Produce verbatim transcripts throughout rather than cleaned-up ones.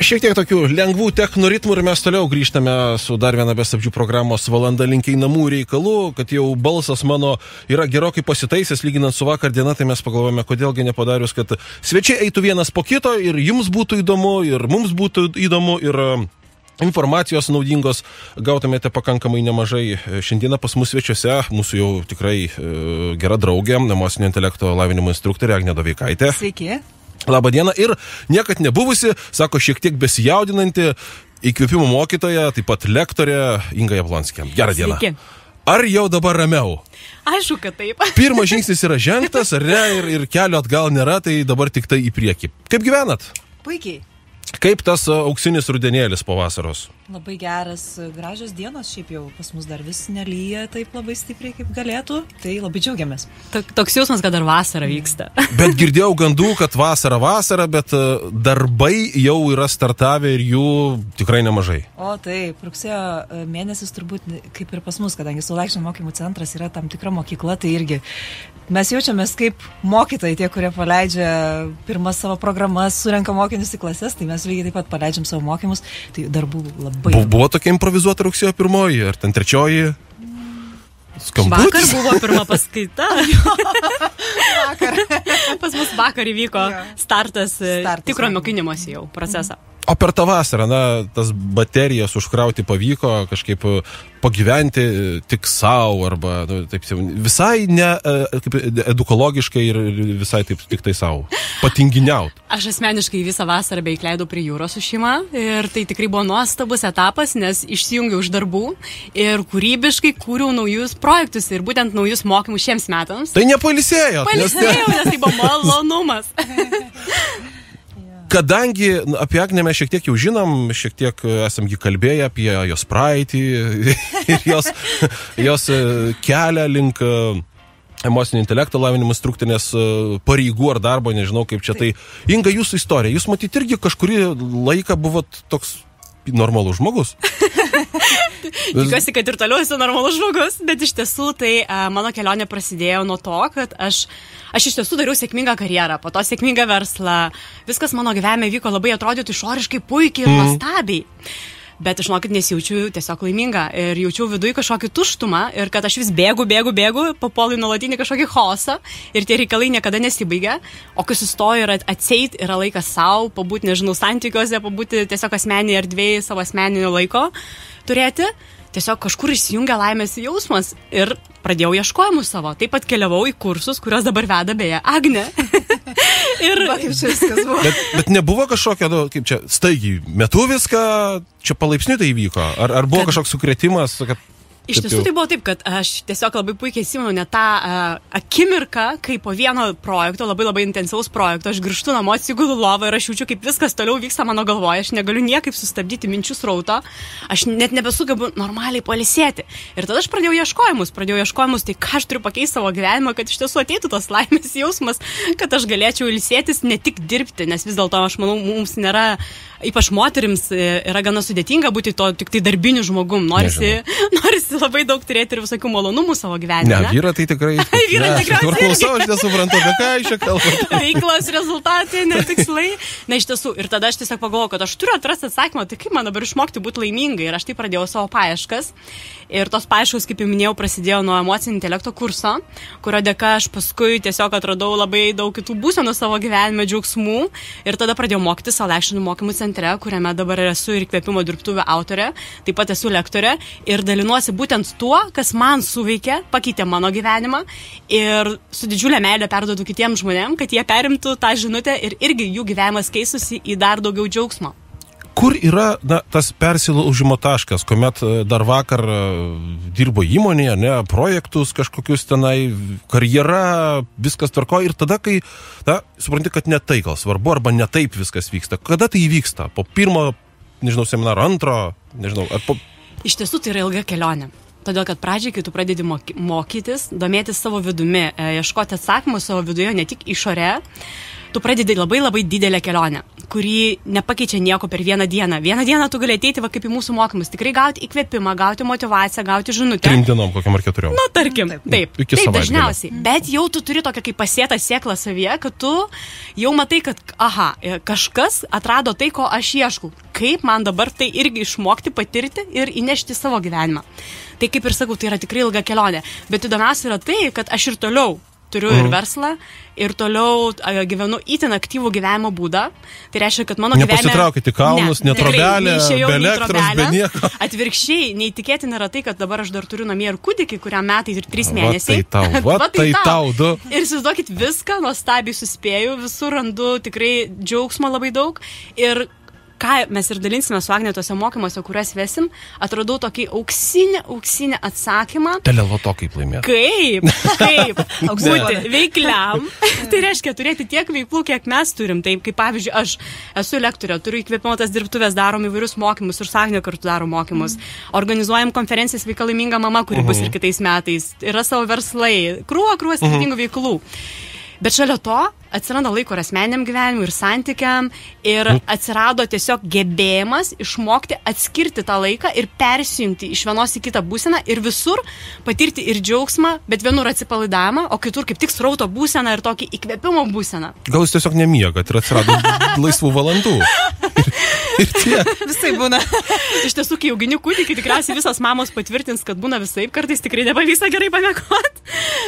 Šiek tiek tokių lengvų techno ritmų ir mes toliau grįžtame su dar viena be stabdžių programos valanda link einamų reikalų, kad jau balsas mano yra gerokai pasitaisęs lyginant su vakar diena, tai mes pagalvojame, kodėlgi nepadarius, kad svečiai eitų vienas po kito ir jums būtų įdomu, ir mums būtų įdomu, ir informacijos naudingos gautumėte pakankamai nemažai. Šiandieną pas mus svečiuose mūsų jau tikrai e, gera draugė, emocinio intelekto lavinimo instruktorė Agnė Doveikaitė. Sveiki. Labą dieną ir niekad nebuvusi, sako, šiek tiek besijaudinanti įkvėpimo mokytoja, taip pat lektorė Inga Jablonskė. Gerą dieną. Sveiki. Ar jau dabar ramiau? Aišku, kad taip. Pirmas žingsnis yra žengtas, ar ne, ir, ir kelio atgal nėra, tai dabar tik tai į priekį. Kaip gyvenat? Puikiai. Kaip tas auksinis rudenėlis po vasaros? Labai geras, gražios dienos, šiaip jau pas mus dar vis nelyja taip labai stipriai, kaip galėtų, tai labai džiaugiamės. Toks jausmas, kad dar vasara vyksta. Bet girdėjau gandų, kad vasara vasara, bet darbai jau yra startavę ir jų tikrai nemažai. O taip, rugsėjo mėnesis turbūt kaip ir pas mus, kadangi Saulaičio mokymų centras yra tam tikra mokykla, tai irgi mes jaučiamės kaip mokytojai, tie, kurie paleidžia pirmas savo programas, surenka mokinius į klases, tai mes lygiai taip pat paleidžiam savo mokymus, tai darbų labai. Bu, buvo tokia improvizuota rugsėjo pirmoji, ar ten trečioji? Skambutis? Vakar buvo pirma paskaita. Vakar. Pas mus vakar įvyko Jo. startas, Startas, tikro jo. mokinimosi jau procesą. O per tą vasarą, na, tas baterijas užkrauti pavyko, kažkaip pagyventi tik savo, arba nu, taip, visai ne kaip, edukologiškai ir visai taip tik tai savo. Patinginiaut. Aš asmeniškai visą vasarą beveik leidau prie jūros su šeima ir tai tikrai buvo nuostabus etapas, nes išsijungiau iš darbų ir kūrybiškai kūriau naujus projektus ir būtent naujus mokymus šiems metams. Tai nepailsėjot. Pailsėjau, nes tai buvo malonumas. Kadangi apie Agnę mes šiek tiek jau žinom, šiek tiek esam jį kalbėję apie jos praeitį ir jos, jos kelią link emocinio intelekto lavinimo instruktorės pareigų ar darbo, nežinau kaip čia tai. Inga, jūsų istorija, jūs matyt irgi kažkurį laiką buvot toks normalus žmogus. Tikiuosi, kad ir toliau esu normalus žmogus, bet iš tiesų tai a, mano kelionė prasidėjo nuo to, kad aš, aš iš tiesų dariau sėkmingą karjerą, po to sėkmingą verslą. Viskas mano gyvenime vyko labai atrodytų išoriškai puikiai ir mm. nuostabiai. Bet aš žinokit, nesijaučiu tiesiog laiminga ir jaučiau viduje kažkokį tuštumą ir kad aš vis bėgu, bėgu, bėgu, papuolu į nuolatinį kažkokį chaosą ir tie reikalai niekada nesibaigia, o kai sustoju ir atseit yra laikas savo, pabūti, nežinau, santykiuose, pabūti tiesiog asmeninėje erdvėje, savo asmeninio laiko turėti, tiesiog kažkur įsijungia laimės jausmas ir pradėjau ieškojimus savo. Taip pat keliavau į kursus, kuriuos dabar veda beje Agnė. Ir Va, kaip čia viskas buvo. Bet, bet nebuvo kažkokio, nu, kaip čia, staigiai, metu viską, čia palaipsniui tai įvyko? Ar, ar buvo Kad... kažkoks sukrėtimas, kad... Iš tiesų tai buvo taip, kad aš tiesiog labai puikiai atsimenu net tą uh, akimirką, kai po vieno projekto, labai labai intensyvaus projekto, aš grįžtu namo, atsigulu lovą ir aš jaučiu, kaip viskas toliau vyksta mano galvoje, aš negaliu niekaip sustabdyti minčių srauto, aš net nebesugebu normaliai pailsėti. Ir tada aš pradėjau ieškojimus, pradėjau ieškojimus, tai ką aš turiu pakeisti savo gyvenimą, kad iš tiesų ateitų tos laimės jausmas, kad aš galėčiau ilsėtis, ne tik dirbti, nes vis dėlto aš manau, mums nėra, ypač moterims, yra gana sudėtinga būti to tik tai darbiniu žmogum, norisi, norisi labai daug turėti ir visokių malonumų savo gyvenime. Ne, vyra tai tikrai... Vyra tikrai... Klausau, aš nesuprantu, apie ką iš čia kalbate. Veiklos rezultatai, netikslai. Na, iš tiesų. Ir tada aš tiesiog pagalvojau, kad aš turiu atrasti atsakymą, tai kaip man dabar išmokti būti laimingai. Ir aš tai pradėjau savo paieškas. Ir tos paieškos, kaip jau minėjau, prasidėjo nuo emocinio intelekto kurso, kurio dėka aš paskui tiesiog atradau labai daug kitų būsenų savo gyvenime, džiaugsmų. Ir tada pradėjau mokyti Saulaičio mokymų centre, kuriame dabar esu ir įkvėpimo dirbtuvių autorė, taip pat esu lektorė ir dalinuosi būtent tuo, kas man suveikė, pakeitė mano gyvenimą ir su didžiulė meilė perduodu kitiems žmonėms, kad jie perimtų tą žinutę ir irgi jų gyvenimas keistųsi į dar daugiau džiaugsmo. Kur yra na, tas persilaužimo taškas, kuomet dar vakar dirbo įmonėje, ne, projektus kažkokius tenai, karjera, viskas tvarko ir tada, kai, na, supranti, kad ne tai gal svarbu arba ne taip viskas vyksta. Kada tai įvyksta? Po pirmo, nežinau, seminaro, antro, nežinau, ar po... Iš tiesų tai yra ilga kelionė. Todėl, kad pradžiai, kai tu pradedi moky, mokytis, domėtis savo vidumi, ieškoti atsakymų savo viduje, ne tik išorė, tu pradedi labai labai didelę kelionę. kurį nepakeičia nieko per vieną dieną. Vieną dieną tu gali ateiti, va, kaip į mūsų mokymus, tikrai gauti įkvėpimą, gauti motivaciją, gauti žinutę. Trim dienom, kokiam ar keturiom. Na, tarkim, taip, taip, Iki taip savaitgalio. dažniausiai. Bet jau tu turi tokią kaip pasėtą sėklą savyje, kad tu jau matai, kad, aha, kažkas atrado tai, ko aš ieškau. Kaip man dabar tai irgi išmokti, patirti ir įnešti savo gyvenimą. Tai kaip ir sakau, tai yra tikrai ilga kelionė. Bet įdomiausia yra tai, kad aš ir toliau turiu ir verslą, ir toliau a, gyvenu itin aktyvų gyvenimo būdą. Tai reiškia, kad mano gyvenime... Nepasitraukite kalnus, ne, ne trobelė, be elektros, be nieko. Atvirkščiai, neįtikėtina yra tai, kad dabar aš dar turiu namie ir kūdikį, kuriam metai ir trys mėnesiai. Va tai tau, va, va tai tau, du. Ir įsivaizduokit, viską nuostabiai suspėju, visur randu tikrai džiaugsmo labai daug. Ir ką mes ir dalinsime su Agne tuose mokymuose, kuriuos vesim, atradau tokį auksinį, auksinį atsakymą. Teleloto kaip laimėti. Kaip? Kaip? Būti veikliam. Tai reiškia turėti tiek veiklų, kiek mes turim. Taip, kaip pavyzdžiui, aš esu lektorė, turiu įkvėpimotas dirbtuvės, darom įvairius mokymus ir su Agne kartu darom mokymus. Organizuojam konferencijas Sveika laiminga mama, kuri bus ir kitais metais. Yra savo verslai, krūva, krūva skirtingų veiklų. Bet šalia to atsiranda laiko ir asmeniniam gyvenimui, ir santykiam, ir atsirado tiesiog gebėjimas išmokti atskirti tą laiką ir persijungti iš vienos į kitą būseną ir visur patirti ir džiaugsmą, bet vienur atsipalaidavimą, o kitur kaip tik srauto būseną ir tokį įkvėpimo būseną. Gal jūs tiesiog nemiegat ir atsirado laisvų valandų. Ir, ir tie. Visai būna. Iš tiesų, kai augini kūdikį, tikriausiai visos mamos patvirtins, kad būna visaip, kartais tikrai nepavyksta gerai pamiegoti.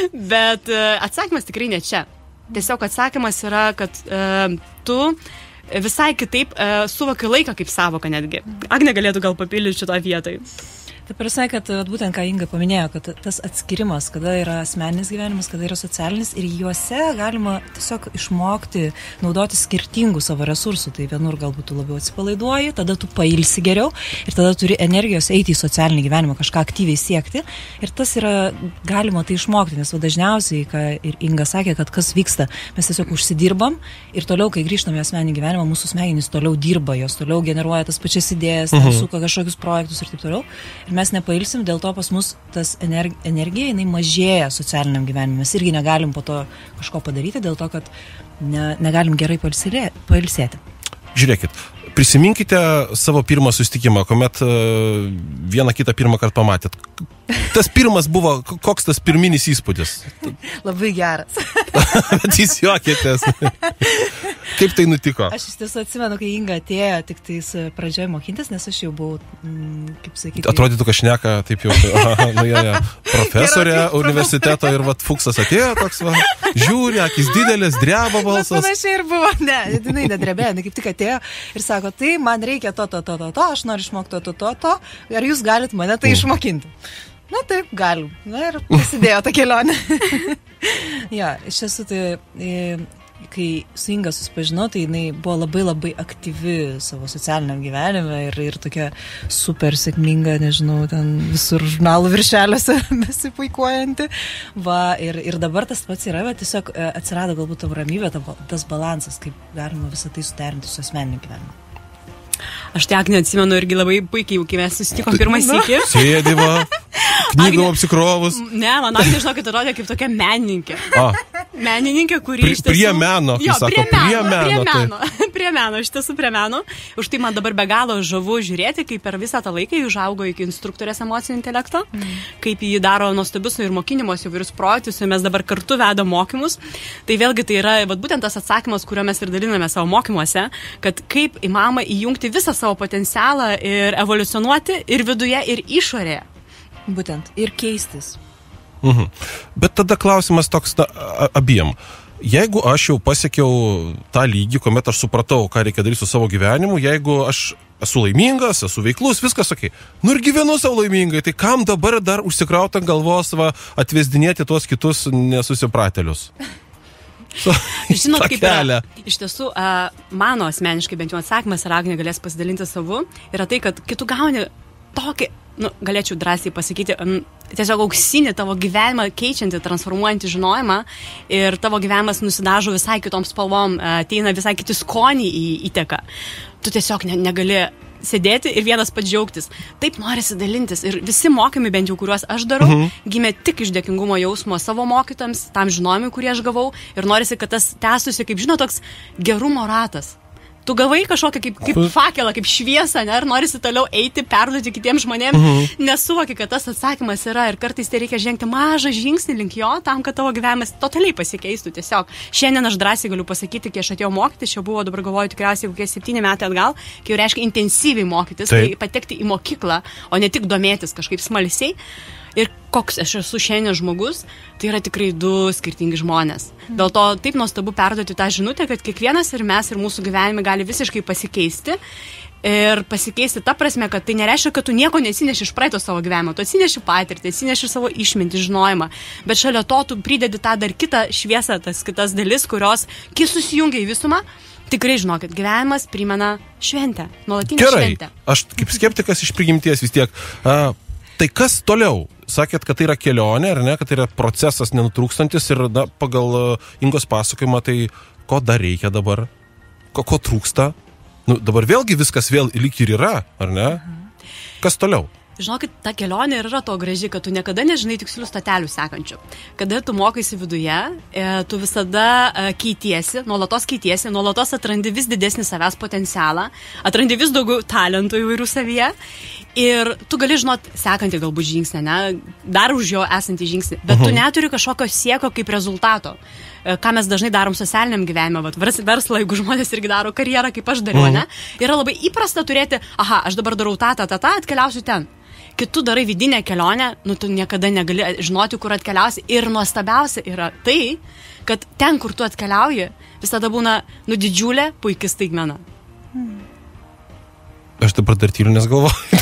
Bet atsakymas tikrai ne čia. Tiesiog atsakymas yra, kad e, tu visai kitaip e, suvoki laiką kaip savoką netgi. Agne galėtų gal papildyti šitą vietą. Tai prasme, kad būtent ką Inga paminėjo, kad tas atskirimas, kada yra asmeninis gyvenimas, kada yra socialinis ir juose galima tiesiog išmokti naudoti skirtingų savo resursų. Tai vienur galbūt tu labiau atsipalaiduoji, tada tu pailsi geriau ir tada turi energijos eiti į socialinį gyvenimą, kažką aktyviai siekti. Ir tas yra galima tai išmokti, nes va, dažniausiai, ką ir Inga sakė, kad kas vyksta, mes tiesiog užsidirbam ir toliau, kai grįžtame į asmeninį gyvenimą, mūsų smegenys toliau dirba, jos toliau generuoja tas pačias idėjas, mhm. suka kažkokius projektus ir taip toliau. Ir mes nepailsim, dėl to pas mus tas energija, jinai mažėja socialiniam gyvenimui. Mes irgi negalim po to kažko padaryti, dėl to, kad ne, negalim gerai pailsėti. Žiūrėkit, prisiminkite savo pirmą susitikimą, kuomet uh, vieną kitą pirmą kartą pamatėt. Tas pirmas buvo, koks tas pirminis įspūdis? Labai geras. Bet jūs juokėtės. Kaip tai nutiko? Aš iš tiesų atsimenu, kai Inga atėjo tik tais pradžioje mokintis, nes aš jau buvau, mm, kaip sakyti... Atrodytų, kad šneka taip jau, aha, nu, ja, ja, profesorė universiteto ir vat Fuksas atėjo toks, va, žiūri, akis didelis, dreba balsas. Bet panašiai ir buvo, ne, jinai nedrebėjo, jinai kaip tik atėjo ir sako, tai man reikia to, to, to, to, to, aš noriu išmokti to, to, to, to, ar jūs galit mane tai išmokinti? Na taip, galim. Na ir prasidėjo ta kelionė. Ja, iš tiesų, tai, kai su Inga susipažinau, tai jinai buvo labai labai aktyvi savo socialiniam gyvenime ir, ir tokia super sėkminga, nežinau, ten visur žurnalų viršeliuose besipuikuojanti. Va, ir, ir dabar tas pats yra, bet tiesiog atsirado galbūt ta ramybė, tas balansas, kaip galima visą tai suderinti su asmeniniu gyvenimu. Aš tai Agne atsimenu irgi labai puikiai, kai mes susitikom pirmą sykį. Sėdi va, knygom apsikrovus. Ne, man Agne, žinokit, atrodė kaip tokia menininkė. A. Menininkė, kuri Pri, iš tiesų... Prie meno, kai jo, sako, prie meno. Prie meno, prie meno, tai. Prie meno, iš tiesų prie meno. Už tai man dabar be galo žavu žiūrėti, kaip per visą tą laiką jį užaugo iki instruktorės emocinio intelekto, mm. kaip jį daro nuostabius ir mokinimos įvairius projektus, ir mes dabar kartu vedam mokymus. Tai vėlgi tai yra vat, būtent tas atsakymas, kurio mes ir daliname savo mokymuose, kad kaip įmanoma įjungti visą savo potencialą ir evoliucionuoti ir viduje, ir išorėje. Būtent. Ir keistis. Mhm. Bet tada klausimas toks na, abiem. Jeigu aš jau pasiekiau tą lygį, kuomet aš supratau, ką reikia daryti su savo gyvenimu, jeigu aš esu laimingas, esu veiklus, viskas ok. Nu ir gyvenu savo laimingai, tai kam dabar dar užsikrauti ant galvos va, atvesdinėti tuos kitus nesusipratėlius? So, Žinot, kaip yra, iš tiesų, uh, mano asmeniškai bent jau atsakymas, ir Agnė galės pasidalinti savu, yra tai, kad kai tu gauni tokį, nu, galėčiau drąsiai pasakyti, um, tiesiog auksinį tavo gyvenimą keičiantį, transformuojantį žinojimą ir tavo gyvenimas nusidažo visai kitom spalvom, ateina visai kiti skoniai į įteką. Tu tiesiog ne, negali sėdėti ir vienas pats džiaugtis. Taip norisi dalintis. Ir visi mokymai, bent jau kuriuos aš darau, mhm. gimė tik iš dėkingumo jausmo savo mokytams, tam žinojimui, kurį aš gavau. Ir norisi, kad tas tęstųsi, kaip žinot, toks gerumo ratas. Tu gavai kažkokią kaip, kaip fakelą, kaip šviesą, ne, ir norisi toliau eiti, perduoti kitiems žmonėms, mhm. nesuvoki, kad tas atsakymas yra ir kartais tai reikia žengti mažą žingsnį link jo, tam, kad tavo gyvenimas totaliai pasikeistų tiesiog. Šiandien aš drąsiai galiu pasakyti, kai aš atėjau mokytis, čia buvo, dabar galvoju, tikriausiai kokie septyni metai atgal, kai jau reiškia intensyviai mokytis, tai patekti į mokyklą, o ne tik domėtis kažkaip smalsiai. Ir koks aš esu šiandien žmogus, tai yra tikrai du skirtingi žmonės. Dėl to taip nuostabu perduoti tą žinutę, kad kiekvienas ir mes ir mūsų gyvenime gali visiškai pasikeisti. Ir pasikeisti ta prasme, kad tai nereiškia, kad tu nieko nesineši iš praeito savo gyvenimo. Tu atsineši patirtį, atsineši savo išmintį, žinojimą. Bet šalia to tu pridedi tą dar kitą šviesą, tas kitas dalis, kurios, kai susijungia į visumą, tikrai žinokit, gyvenimas primena šventę, nuolatinę šventę. Gerai, aš kaip skeptikas iš prigimties vis tiek. A, tai kas toliau? Sakėt, kad tai yra kelionė, ar ne, kad tai yra procesas nenutrūkstantis ir na, pagal Ingos pasakojimą, tai ko dar reikia dabar? Ko, ko trūksta? Nu, dabar vėlgi viskas vėl lyg ir yra, ar ne? Kas toliau? Žinokit, ta kelionė yra to graži, kad tu niekada nežinai tikslių statelių sekančių. Kada tu mokaisi viduje, tu visada keitiesi, nuolatos keitiesi, nuolatos atrandi vis didesnį savęs potencialą, atrandi vis daugiau talentų įvairių savyje ir tu gali žinot sekantį galbūt žingsnį, ne, dar už jo esantį žingsnį, bet tu neturi kažkokio sieko kaip rezultato. Ką mes dažnai darom socialiniam gyvenime, vat, verslą, jeigu žmonės irgi daro karjerą, kaip aš dariau, ne, yra labai įprasta turėti, aha, aš dabar darau tą, tą, tą, tą, atkeliausiu ten. Kai tu darai vidinę kelionę, nu tu niekada negali žinoti, kur atkeliausi. Ir nuostabiausia yra tai, kad ten, kur tu atkeliauji, visada būna, nu, didžiulė, puiki staigmena. Hmm. Aš dabar dar tyliu, nes galvoju.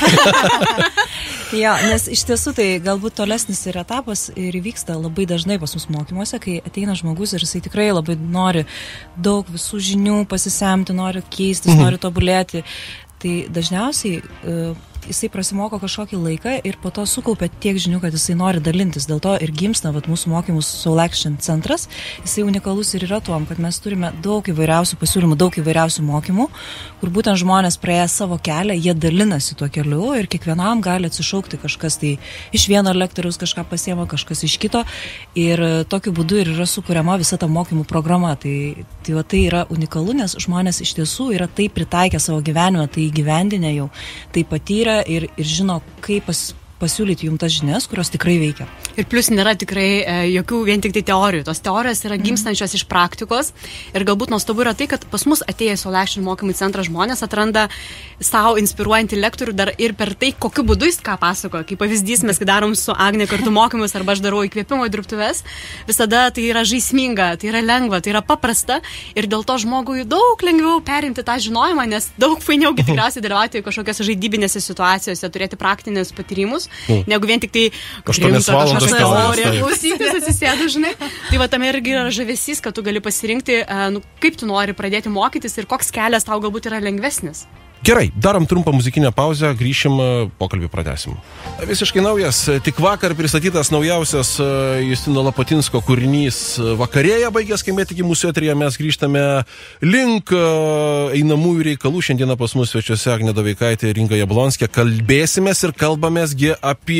Jo, nes iš tiesų tai galbūt tolesnis ir etapas ir vyksta labai dažnai pas mus mokymuose, kai ateina žmogus ir jisai tikrai labai nori daug visų žinių pasisemti, nori keistis, mhm. nori tobulėti. Tai dažniausiai uh, jisai prasimoko kažkokį laiką ir po to sukaupia tiek žinių, kad jisai nori dalintis. Dėl to ir gimsta vat, mūsų mokymus Soul Action centras. Jisai unikalus ir yra tuom, kad mes turime daug įvairiausių pasiūlymų, daug įvairiausių mokymų, kur būtent žmonės praėję savo kelią, jie dalinasi tuo keliu ir kiekvienam gali atsišaukti kažkas tai iš vieno lektoriaus kažką pasiema, kažkas iš kito. Ir tokiu būdu ir yra sukuriama visa ta mokymų programa. Tai, tai, va, tai yra unikalu, nes žmonės iš tiesų yra tai pritaikę savo gyvenimą, tai įgyvendinę jau, tai patyrę ir, ir žino, kaip pas, pasiūlyti jums tas žinias, kurios tikrai veikia. Ir plus nėra tikrai e, jokių vien tik tai teorijų. Tos teorijos yra gimstančios mm. iš praktikos. Ir galbūt nuostabu yra tai, kad pas mus atėjęs Soul Action mokymų centrą žmonės atranda savo inspiruojantį lektorių dar ir per tai, kokiu būdu jis ką pasakoja. Kaip pavyzdys, mes kai darom su Agne kartu mokymus arba aš darau įkvėpimo dirbtuves, visada tai yra žaisminga, tai yra lengva, tai yra paprasta ir dėl to žmogui daug lengviau perimti tą žinojimą, nes daug fainiau tikriausiai dalyvauti kažkokiose žaidybinėse situacijose, turėti praktinius patyrimus, mm. negu vien tik tai aštuonias valandas teorija, klausytis atsisėdus, žinai. Tai va tame irgi yra žavesys, kad tu gali pasirinkti, nu, kaip tu nori pradėti mokytis ir koks kelias tau galbūt yra lengvesnis. Gerai, darom trumpą muzikinę pauzę, grįšim, pokalbį pratęsim. Visiškai naujas, tik vakar pristatytas naujausias Justino Lapatinsko kūrinys Vakarėja baigęs skambėti iki mūsų eteryje, mes grįžtame link einamųjų reikalų. Šiandieną pas mus svečiuose Agnė Doveikaitė ir Inga Jablonskė. Kalbėsimės ir kalbamėsgi apie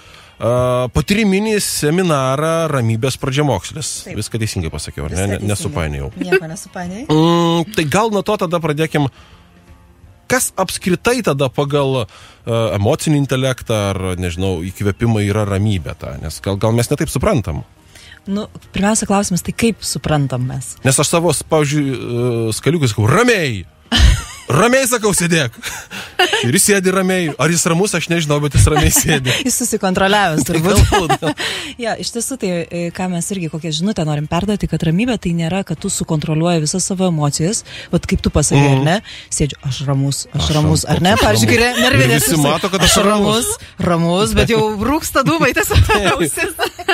Uh, patyriminį seminarą Ramybės pradžiamokslis. Taip. Viską teisingai pasakiau, ar ne? Nesupainėjau. Nieko nesupainėjau. Mm, tai gal nuo to tada pradėkim. Kas apskritai tada pagal uh, emocinį intelektą ar, nežinau, įkvėpimą yra ramybė ta? Nes gal, gal mes netaip suprantam. Nu, pirmiausia klausimas, tai kaip suprantam mes? Nes aš savo, pavyzdžiui, uh, skaliukai sakau, ramiai! Ramiai, sakau, sėdėk. Ir jis sėdi ramiai. Ar jis ramus, aš nežinau, bet jis ramiai sėdi. Jis susikontroliavęs, turbūt. Ja, iš tiesų, tai ką mes irgi kokią žinutę norim perduoti, kad ramybė tai nėra, kad tu sukontroliuoji visas savo emocijas, vat kaip tu pasakė, mm. ar ne? Sėdžiu, aš ramus, aš, aš ramus, ar ne? Pavyzdžiui, nervinės. Visi mato, kad aš ramus. Ramus, bet jau rūksta dūmai tiesiog ausis.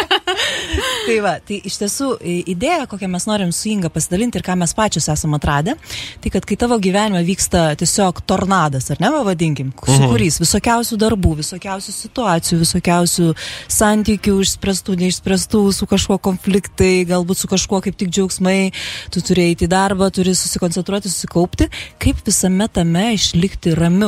Tai va, tai iš tiesų idėja, kokią mes norim su Inga pasidalinti ir ką mes pačios esame atradę, tai kad kai tavo gyvenime vyksta tiesiog tornadas, ar ne, vadinkim, su kuriais visokiausių darbų, visokiausių situacijų, visokiausių santykių, išspręstų, neišspręstų, su kažkuo konfliktai, galbūt su kažkuo kaip tik džiaugsmai, tu turi eiti į darbą, turi susikoncentruoti, susikaupti, kaip visame tame išlikti ramiu.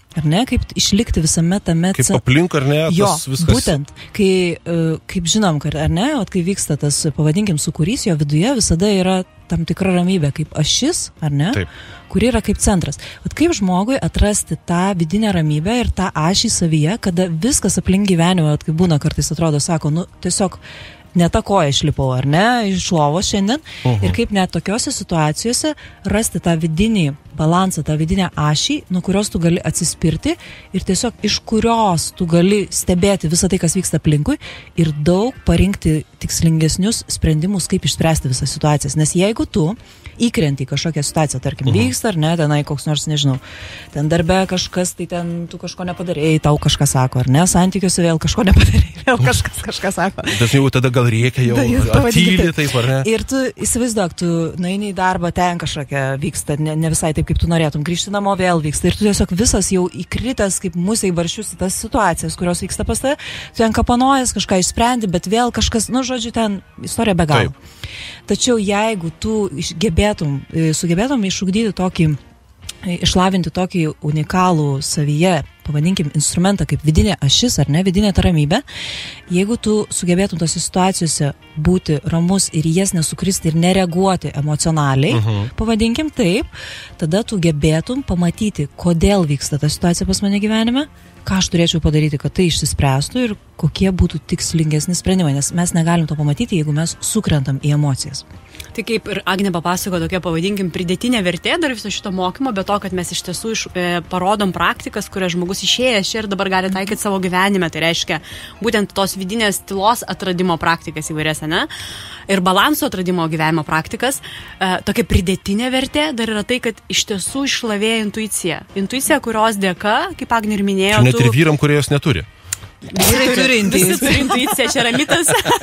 Ar ne, kaip išlikti visame tame... Kaip aplink, ar ne, jo, tas viskas... būtent, kai, kaip žinom, kad, ar ne, at kai vyksta tas, pavadinkim, sukūrys, jo viduje visada yra tam tikra ramybė, kaip ašis, ar ne, Taip. Kuri yra kaip centras. At kaip žmogui atrasti tą vidinę ramybę ir tą ašį savyje, kada viskas aplink gyvenimą, at kaip būna kartais atrodo, sako, nu, tiesiog ne tą koją išlipau, ar ne, iš lovos šiandien. Uh-huh. Ir kaip net tokiose situacijose rasti tą vidinį balansą, tą vidinę ašį, nuo kurios tu gali atsispirti ir tiesiog iš kurios tu gali stebėti visą tai, kas vyksta aplinkui ir daug parinkti tikslingesnius sprendimus, kaip išspręsti visas situacijas. Nes jeigu tu įkrenti į kažkokią situaciją, tarkim, uh-huh. vyksta, ar ne, tenai koks nors, nežinau, ten darbe kažkas, tai ten tu kažko nepadarėjai, tau kažkas sako, ar ne, santykiuose vėl kažko nepadarėjai, vėl kažkas kažką sako. Dažnai jau tada gal reikia jau atyli, taip, ar ne? Ir tu įsivaizduok, tu nueini į darbą, ten kažkokia vyksta, ne, ne visai taip, kaip tu norėtum, grįžti namo vėl vyksta ir tu tiesiog visas jau įkritęs kaip musė į barščius į tas situacijas, kurios vyksta pas tave, tu ten kapanojas, kažką išsprendi, bet vėl kažkas, nu, žodžiu, ten istorija be galo. Taip. Tačiau jeigu tu gebėtum, sugebėtum išugdyti tokį, išlavinti tokį unikalų savyje, pavadinkim, instrumentą kaip vidinė ašis, ar ne, vidinė ta ramybė, jeigu tu sugebėtum tose situacijose būti ramus ir jas nesukristi ir nereaguoti emocionaliai, uh-huh. pavadinkim taip, tada tu gebėtum pamatyti, kodėl vyksta ta situacija pas mane gyvenime, ką aš turėčiau padaryti, kad tai išsispręstų ir kokie būtų tikslingesni sprendimai, nes mes negalim to pamatyti, jeigu mes sukrentam į emocijas. Tai kaip ir Agnė papasako, tokia, pavadinkim, pridėtinė vertė dar viso šito mokymo, bet to, kad mes iš tiesų iš, e, parodom praktikas, kurias žmogus išėjęs čia ir dabar gali taikyti savo gyvenime. Tai reiškia būtent tos vidinės tylos atradimo praktikas įvairias, ne? Ir balanso atradimo gyvenimo praktikas. E, tokia pridėtinė vertė dar yra tai, kad iš tiesų išlavėja intuicija. Intuicija, kurios dėka, kaip Agnė ir minėjo... Čia net ir vyram, kurie jos neturi. Vyrai turi intuiciją, čia yra mitas.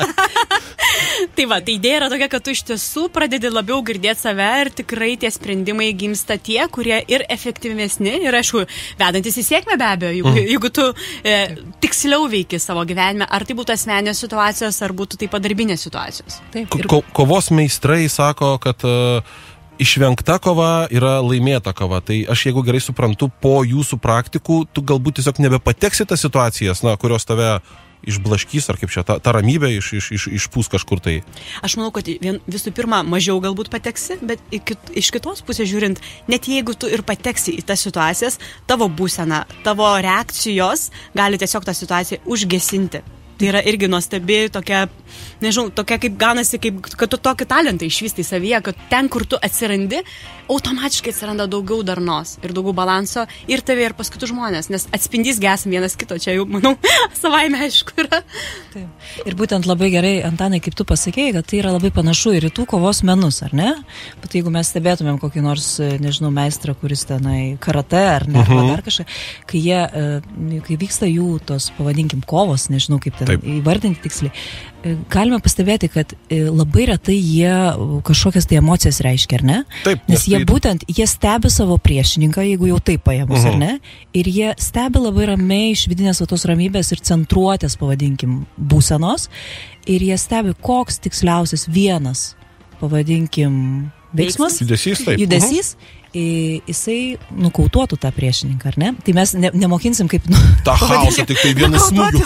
Tai va, tai idėja yra tokia, kad tu iš tiesų pradedi labiau girdėti save ir tikrai tie sprendimai gimsta tie, kurie ir efektyvesni ir, aišku, vedantis į sėkmę be abejo, jeigu, mm. jeigu tu e, tiksliau veiki savo gyvenime, ar tai būtų asmeninės situacijos, ar būtų tai padarbinės situacijos. Taip, ir... Ko, kovos meistrai sako, kad uh, išvengta kova yra laimėta kova. Tai aš, jeigu gerai suprantu, po jūsų praktikų, tu galbūt tiesiog nebepateksi tas situacijas, na, kurios tave išblaškys, ar kaip čia, ta, ta ramybė iš, iš, iš, išpūs kažkur tai. Aš manau, kad vien, visų pirma, mažiau galbūt pateksi, bet kit, iš kitos pusės žiūrint, net jeigu tu ir pateksi į tas situacijas, tavo būsena, tavo reakcijos gali tiesiog tą situaciją užgesinti. Tai yra irgi nuostabi tokia, nežinau, tokia kaip ganasi, kaip, kad tu tokį talentą išvystai savyje, kad ten, kur tu atsirandi, automatiškai atsiranda daugiau darnos ir daugiau balanso ir tave ir pas kitus žmonės, nes atspindys gesam vienas kito, čia jau, manau, savaime aišku yra. Taip. Ir būtent labai gerai, Antanai, kaip tu pasakėjai, kad tai yra labai panašu ir į tų kovos menus, ar ne? Bet jeigu mes stebėtumėm kokį nors, nežinau, meistrą, kuris tenai karate ar ne, uh-huh. ar dar kažką, kai, jie, kai vyksta jų tos, pavadinkim, kovos, nežinau kaip ten Taip. Įvardinti tiksliai, galime pastebėti, kad labai retai jie kažkokias tai emocijas reiškia, ar ne? Taip, nes jie tai... būtent, jie stebi savo priešininką, jeigu jau taip paėmus, uh-huh. ar ne? Ir jie stebi labai ramiai iš vidinės tos ramybės ir centruotės, pavadinkim, būsenos, ir jie stebi, koks tiksliausias vienas, pavadinkim, veiksmas, judesys, taip. judesys uh-huh. jisai nukautuotų tą priešininką, ar ne? Tai mes ne, nemokinsim kaip... Nu, tą chaosą tik tai vienu smūgiu.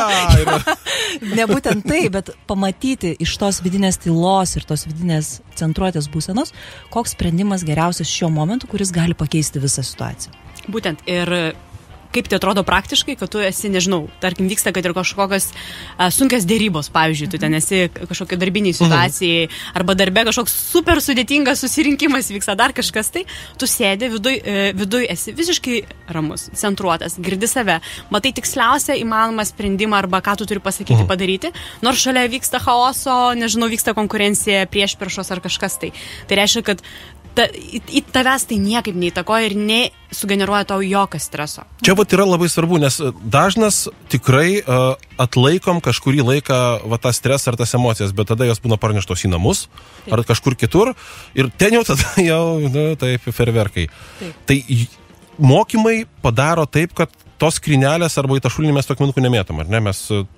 Ne būtent tai, bet pamatyti iš tos vidinės tylos ir tos vidinės centruotės būsenos, koks sprendimas geriausias šiuo momentu, kuris gali pakeisti visą situaciją. Būtent ir... Kaip tai atrodo praktiškai, kad tu esi, nežinau, tarkim, vyksta, kad ir kažkokios a, sunkios dėrybos, pavyzdžiui, tu ten esi kažkokia darbiniai situacijai, mhm. arba darbe kažkoks super sudėtingas susirinkimas vyksta, dar kažkas tai, tu sėdi viduj, e, viduj esi visiškai ramus, centruotas, girdi save, matai tiksliausią įmanomą sprendimą arba ką tu turi pasakyti, mhm. padaryti, nors šalia vyksta chaoso, nežinau, vyksta konkurencija, priešpriešos ar kažkas tai. Tai reiškia, kad ta, į, į tavęs tai niekaip neįtakoja ir nesugeneruoja tau jokio streso. Čia vat yra labai svarbu, nes dažnas tikrai uh, atlaikom kažkurį laiką va, tą stresą ar tas emocijas, bet tada jos būna parneštos į namus taip. Ar kažkur kitur ir ten jau tada jau, nu, taip, ferverkai. Taip. Tai mokymai padaro taip, kad tos skrynelės arba į tą šulinį mes tokių minukų nemėtam, ar ne? Mes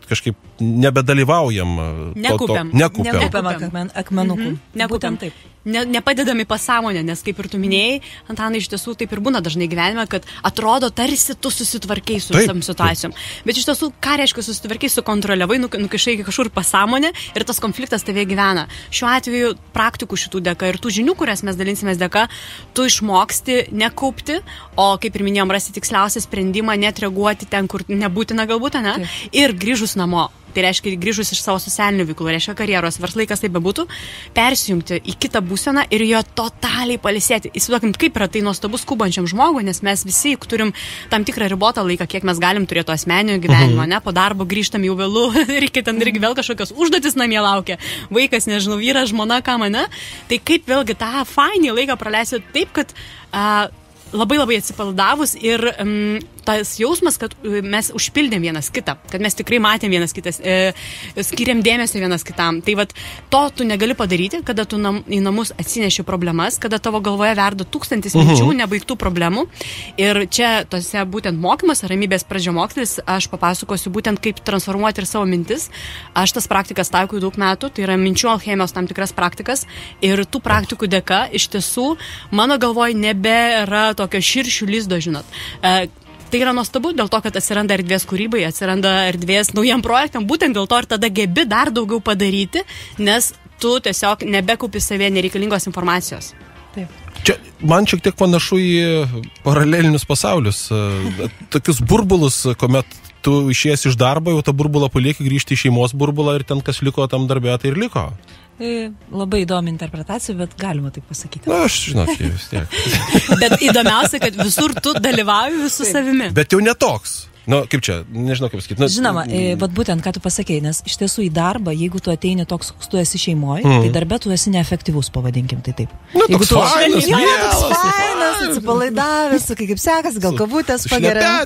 kažkaip nebedalyvaujam. Nekaupiam. Nekaupiam. Nekaupiam akmen, akmenukų. Mhm. Nekaupiam. Būtent taip. Ne, nepadedami pasąmonę, nes kaip ir tu minėjai, Antanai, iš tiesų taip ir būna dažnai gyvenime, kad atrodo tarsi tu susitvarkiai su visam situacijom. Bet iš tiesų, ką reiškia susitvarkiai, sukontroliavai, nukišai kažkur pasąmonę ir tas konfliktas tave gyvena. Šiuo atveju praktikų šitų dėka ir tų žinių, kurias mes dalinsimės dėka, tu išmoksti nekaupti, o kaip ir minėjom, rasti tiksliausią sprendimą, net reaguoti ten, kur nebūtina galbūt, ne? Taip. Ir grįžus namo. Tai reiškia, grįžus iš savo socialinių veiklų, reiškia karjeros, verslai, kas tai bebūtų, persijungti į kitą būseną ir jo totaliai palisėti. Įsivaizduokim, kaip yra tai nuostabus skubančiam žmogui, nes mes visi turim tam tikrą ribotą laiką, kiek mes galim turėti asmeninio gyvenimo, ne? Po darbo grįžtam jau vėlų, reikia ten irgi vėl kažkokios užduotis namie laukia, vaikas, nežinau, vyras, žmona, ką mane. Tai kaip vėlgi tą fainį laiką praleisti taip, kad a, labai labai atsipaldavus ir um, tas jausmas, kad mes užpildėm vienas kitą, kad mes tikrai matėm vienas kitas, e, skiriam dėmesio vienas kitam. Tai vat to tu negali padaryti, kada tu nam, į namus atsineši problemas, kada tavo galvoje verda tūkstantis minčių, uh-huh. nebaigtų problemų. Ir čia tose būtent mokymas, ramybės pradžiamokslis, aš papasakosiu būtent kaip transformuoti ir savo mintis. Aš tas praktikas taikau daug metų, tai yra minčių alchemijos tam tikras praktikas. Ir tų praktikų dėka iš tiesų mano galvoje nebėra tokio širšių lizdo, žinot. E, Tai yra nuostabu dėl to, kad atsiranda erdvės kūrybai, atsiranda erdvės naujam projektam, būtent dėl to ir tada gebi dar daugiau padaryti, nes tu tiesiog nebekaupi savie nereikalingos informacijos. Taip. Čia man šiek tiek panašu į paralelinius pasaulius, tokius burbulus, kuomet tu išėjęs iš darbo, jau tą burbulą palieki, grįžti į šeimos burbulą ir ten, kas liko tam darbė, tai ir liko. Tai labai įdomi interpretacija, bet galima taip pasakyti. Na, aš žinot, vis tiek. Bet įdomiausia, kad visur tu dalyvauji visų savimi. Bet jau netoks. Nu, kaip čia, nežinau kaip sakyti. Nu, Žinoma, e, bet būtent, ką tu pasakei, nes iš tiesų į darbą, jeigu tu ateini toks, koks tu esi šeimoje, mm. tai darbe tu esi neefektyvus, pavadinkim tai taip. Nu, jeigu toks tu fainas, jo, mielas, toks fainas, atsipalaidavęs, kaip, kaip sekasi, gal kavutės pageria.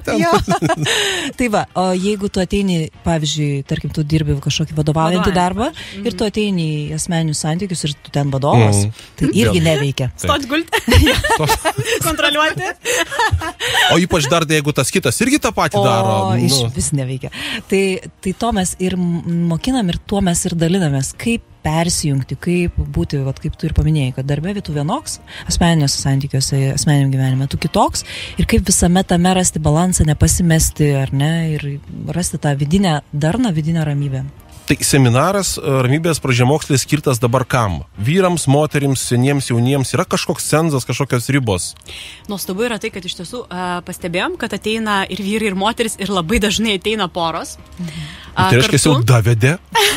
Tai va, o jeigu tu ateini, pavyzdžiui, tarkim, tu dirbi kažkokį vadovaujantį darbą mm. ir tu ateini į asmeninius santykius ir tu ten vadovas, mm. tai irgi neveikia. Stot gulti, kontroliuoti. O ypač dar, jeigu tas kitas irgi tą patį daro. O, iš vis neveikia. Tai, tai to mes ir mokinam ir tuo mes ir dalinamės, kaip persijungti, kaip būti, vat, kaip tu ir paminėjai, kad darbė tu vienoks, asmeniniuose santykiuose, asmeniniam gyvenime tu kitoks ir kaip visame tame rasti balansą, nepasimesti ar ne, ir rasti tą vidinę darną, vidinę ramybę. Tai seminaras ramybės pradžiamokslis skirtas dabar kam? Vyrams, moterims, seniems, jauniems, yra kažkoks cenzas, kažkokios ribos? Nuostabu yra tai, kad iš tiesų uh, pastebėjom, kad ateina ir vyrai, ir moteris, ir labai dažnai ateina poros. Mhm. Uh, tai reiškia, jau davedė?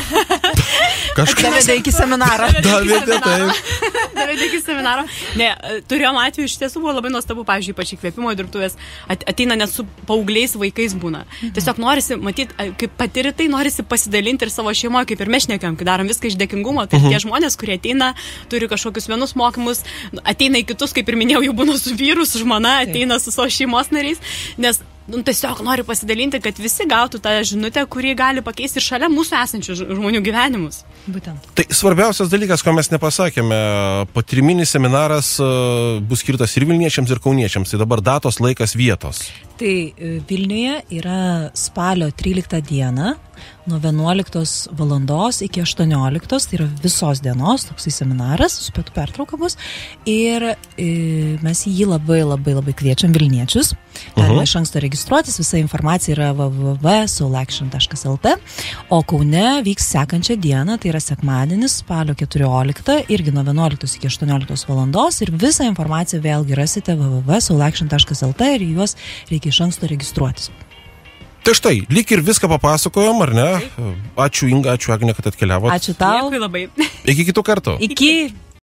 Kažkas davedė iki seminaro. Davedė, taip. Davedė iki seminaro. Ne, turėjom atveju, iš tiesų buvo labai nuostabu, pavyzdžiui, ypač įkvėpimo dirbtuvės, ateina net su paaugliais vaikais būna. Mhm. Tiesiog norisi, matyt, kaip patiri tai, norisi pasidalinti ir savo šeimoje, kaip ir mes šnekėjom, kai darom viską iš dėkingumo, tai uh-huh. tie žmonės, kurie ateina, turi kažkokius vienus mokymus, ateina į kitus, kaip ir minėjau, jau būna su vyru, su žmona, ateina su savo šeimos nariais, nes nu, tiesiog noriu pasidalinti, kad visi gautų tą žinutę, kuri gali pakeisti šalia mūsų esančių žmonių gyvenimus. Būtent. Tai svarbiausias dalykas, ko mes nepasakėme, patyriminis seminaras bus skirtas ir vilniečiams, ir kauniečiams. Tai dabar datos, laikas, vietos. Tai Vilniuje yra spalio tryliktą dieną nuo vienuoliktos valandos iki aštuonioliktos, tai yra visos dienos toksai seminaras, su pietų pertrauka bus. Ir e, mes jį labai labai labai kviečiam vilniečius. Galima uh-huh. iš anksto registruotis, visa informacija yra w w w taškas soul action taškas l t. O Kaune vyks sekančią dieną, tai yra sekmadienis, spalio keturioliktą, irgi nuo vienuoliktos iki aštuonioliktos valandos. Ir visą informaciją vėlgi rasite w w w taškas soul action taškas l t ir juos reikia iš anksto registruotis. Tai štai, lyg ir viską papasakojom, ar ne? Ačiū Inga, ačiū Agne, kad atkeliavote. Ačiū tau. Dėkui labai. Iki kitų kartų. Iki.